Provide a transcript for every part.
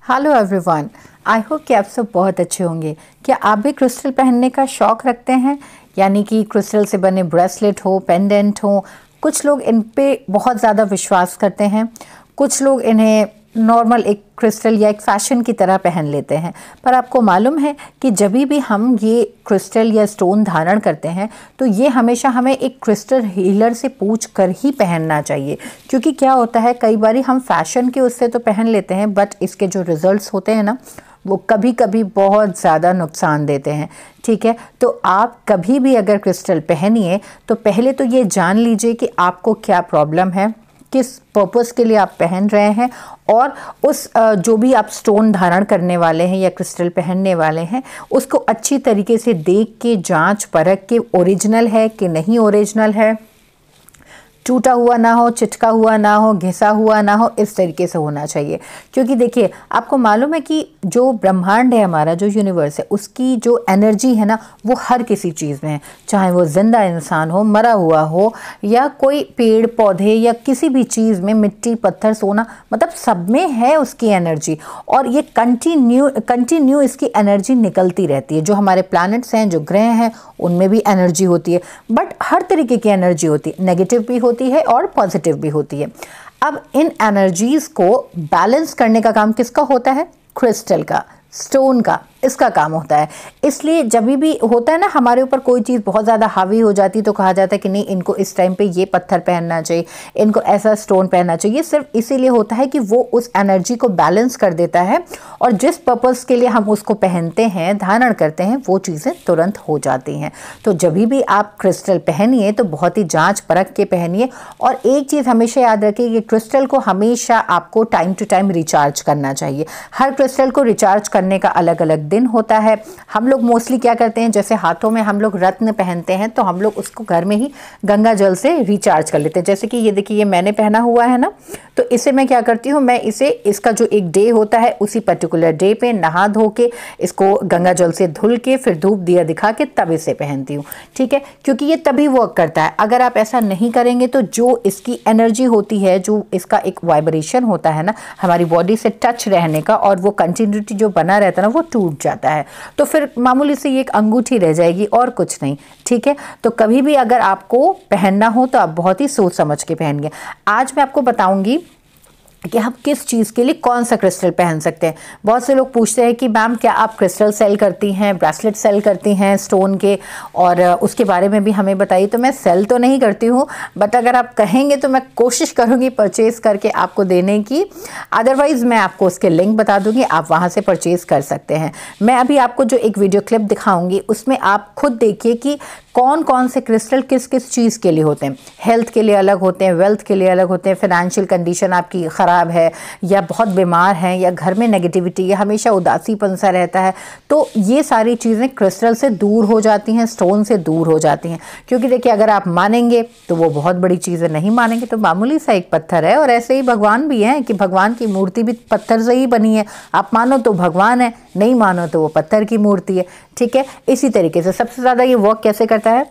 Hello everyone, I hope कि आप सब बहुत अच्छे होंगे। क्या आप भी क्रिस्टल पहनने का शौक़ रखते हैं? यानी कि क्रिस्टल से बने ब्रेसलेट हो, पेंडेंट हो। कुछ लोग इन पे बहुत ज़्यादा विश्वास करते हैं, कुछ लोग इन्हें नॉर्मल एक क्रिस्टल या एक फ़ैशन की तरह पहन लेते हैं। पर आपको मालूम है कि जब भी हम ये क्रिस्टल या स्टोन धारण करते हैं तो ये हमेशा हमें एक क्रिस्टल हीलर से पूछ कर ही पहनना चाहिए। क्योंकि क्या होता है, कई बार हम फ़ैशन के उससे तो पहन लेते हैं, बट इसके जो रिज़ल्ट्स होते हैं ना, वो कभी कभी बहुत ज़्यादा नुकसान देते हैं। ठीक है, तो आप कभी भी अगर क्रिस्टल पहनिए तो पहले तो ये जान लीजिए कि आपको क्या प्रॉब्लम है, किस पर्पस के लिए आप पहन रहे हैं, और उस जो भी आप स्टोन धारण करने वाले हैं या क्रिस्टल पहनने वाले हैं उसको अच्छी तरीके से देख के, जांच परख के, ओरिजिनल है कि नहीं ओरिजिनल है, टूटा हुआ ना हो, चिटका हुआ ना हो, घिसा हुआ ना हो, इस तरीके से होना चाहिए। क्योंकि देखिए, आपको मालूम है कि जो ब्रह्मांड है हमारा, जो यूनिवर्स है, उसकी जो एनर्जी है ना, वो हर किसी चीज़ में है। चाहे वो जिंदा इंसान हो, मरा हुआ हो, या कोई पेड़ पौधे या किसी भी चीज़ में, मिट्टी पत्थर सोना, मतलब सब में है उसकी एनर्जी। और ये कंटिन्यू इसकी एनर्जी निकलती रहती है। जो हमारे प्लैनेट्स हैं, जो ग्रह हैं, उनमें भी एनर्जी होती है, बट हर तरीके की एनर्जी होती है, नेगेटिव भी होती है और पॉजिटिव भी होती है। अब इन एनर्जीज को बैलेंस करने का काम किसका होता है? क्रिस्टल का, स्टोन का, इसका काम होता है। इसलिए जब भी होता है ना हमारे ऊपर कोई चीज़ बहुत ज़्यादा हावी हो जाती तो कहा जाता है कि नहीं, इनको इस टाइम पे ये पत्थर पहनना चाहिए, इनको ऐसा स्टोन पहनना चाहिए। ये सिर्फ इसीलिए होता है कि वो उस एनर्जी को बैलेंस कर देता है, और जिस पर्पज़ के लिए हम उसको पहनते हैं, धारण करते हैं, वो चीज़ें तुरंत हो जाती हैं। तो जब भी आप क्रिस्टल पहनिए तो बहुत ही जाँच परख के पहनिए। और एक चीज़ हमेशा याद रखिए कि क्रिस्टल को हमेशा आपको टाइम टू टाइम रिचार्ज करना चाहिए। हर क्रिस्टल को रिचार्ज करने का अलग अलग दिन होता है। हम लोग मोस्टली क्या करते हैं, जैसे हाथों में हम लोग रत्न पहनते हैं तो हम लोग उसको घर में ही गंगा जल से रिचार्ज कर लेते हैं। जैसे कि ये देखिए, ये मैंने पहना हुआ है ना, तो इसे मैं क्या करती हूँ, मैं इसे, इसका जो एक डे होता है, उसी पर्टिकुलर डे पे नहा धो के इसको गंगा जल से धुल के फिर धूप दिया दिखा के तब इसे पहनती हूँ। ठीक है, क्योंकि ये तभी वर्क करता है। अगर आप ऐसा नहीं करेंगे तो जो इसकी एनर्जी होती है, जो इसका एक वाइब्रेशन होता है ना हमारी बॉडी से टच रहने का, और वो कंटिन्यूटी जो बना रहता है ना, वो टूट जाता है। तो फिर मामूली से ये एक अंगूठी रह जाएगी और कुछ नहीं। ठीक है, तो कभी भी अगर आपको पहनना हो तो आप बहुत ही सोच समझ के पहनिए। आज मैं आपको बताऊंगी कि हम किस चीज़ के लिए कौन सा क्रिस्टल पहन सकते हैं। बहुत से लोग पूछते हैं कि मैम क्या आप क्रिस्टल सेल करती हैं, ब्रेसलेट सेल करती हैं स्टोन के, और उसके बारे में भी हमें बताइए। तो मैं सेल तो नहीं करती हूँ, बट अगर आप कहेंगे तो मैं कोशिश करूँगी परचेज़ करके आपको देने की। अदरवाइज़ मैं आपको उसके लिंक बता दूँगी, आप वहाँ से परचेज़ कर सकते हैं। मैं अभी आपको जो एक वीडियो क्लिप दिखाऊँगी उसमें आप खुद देखिए कि कौन कौन से क्रिस्टल किस किस चीज़ के लिए होते हैं। हेल्थ के लिए अलग होते हैं, वेल्थ के लिए अलग होते हैं, फाइनेंशियल कंडीशन आपकी ख़राब है, या बहुत बीमार हैं, या घर में नेगेटिविटी, या हमेशा उदासीपन सा रहता है, तो ये सारी चीज़ें क्रिस्टल से दूर हो जाती हैं, स्टोन से दूर हो जाती हैं। क्योंकि देखिए, अगर आप मानेंगे तो वो बहुत बड़ी चीज़ है, नहीं मानेंगे तो मामूली सा एक पत्थर है। और ऐसे ही भगवान भी हैं कि भगवान की मूर्ति भी पत्थर से ही बनी है। आप मानो तो भगवान है, नहीं मानो तो वो पत्थर की मूर्ति है। ठीक है, इसी तरीके से सबसे ज़्यादा ये वर्क कैसे करता है?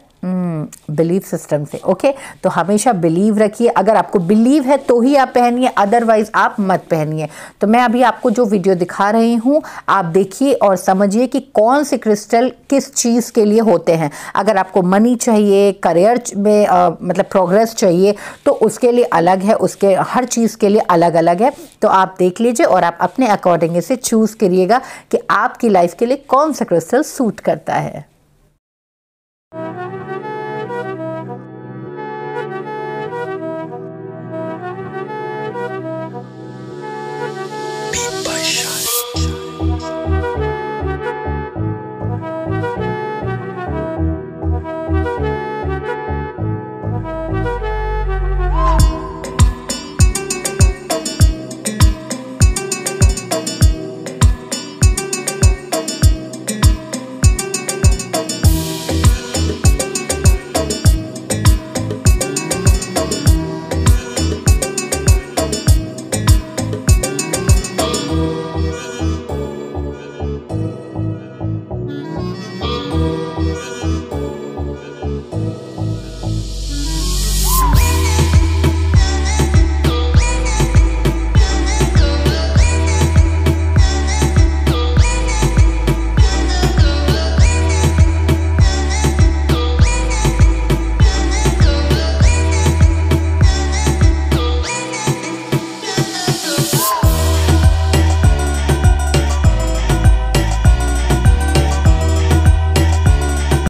बिलीव सिस्टम से। ओके, तो हमेशा बिलीव रखिए। अगर आपको बिलीव है तो ही आप पहनिए, अदरवाइज आप मत पहनिए। तो मैं अभी आपको जो वीडियो दिखा रही हूँ आप देखिए और समझिए कि कौन से क्रिस्टल किस चीज़ के लिए होते हैं। अगर आपको मनी चाहिए, करियर में मतलब प्रोग्रेस चाहिए, तो उसके लिए अलग है, उसके हर चीज़ के लिए अलग अलग है। तो आप देख लीजिए और आप अपने अकॉर्डिंग इसे चूज़ करिएगा कि आपकी लाइफ के लिए कौन सा क्रिस्टल सूट करता है।